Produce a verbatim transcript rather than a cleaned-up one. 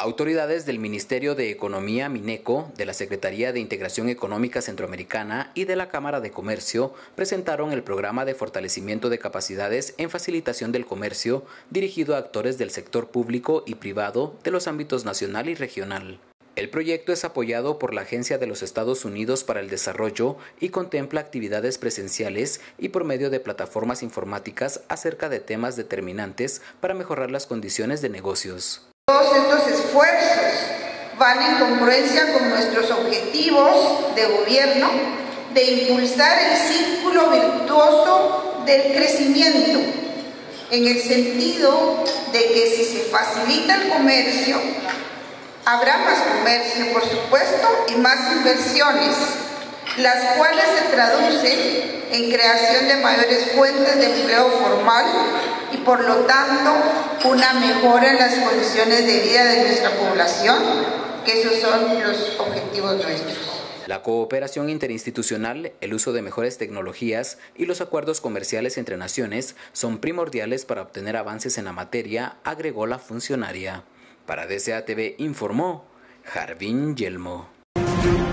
Autoridades del Ministerio de Economía Mineco, de la Secretaría de Integración Económica Centroamericana y de la Cámara de Comercio presentaron el programa de fortalecimiento de capacidades en facilitación del comercio dirigido a actores del sector público y privado de los ámbitos nacional y regional. El proyecto es apoyado por la Agencia de los Estados Unidos para el Desarrollo y contempla actividades presenciales y por medio de plataformas informáticas acerca de temas determinantes para mejorar las condiciones de negocios. Todos estos esfuerzos van en congruencia con nuestros objetivos de gobierno de impulsar el círculo virtuoso del crecimiento, en el sentido de que si se facilita el comercio, habrá más comercio, por supuesto, y más inversiones, las cuales se traducen en creación de mayores fuentes de empleo formal y, por lo tanto, una mejora en las condiciones de vida de nuestra población, que esos son los objetivos nuestros. La cooperación interinstitucional, el uso de mejores tecnologías y los acuerdos comerciales entre naciones son primordiales para obtener avances en la materia, agregó la funcionaria. Para D C A T V informó Jarvin Yelmo.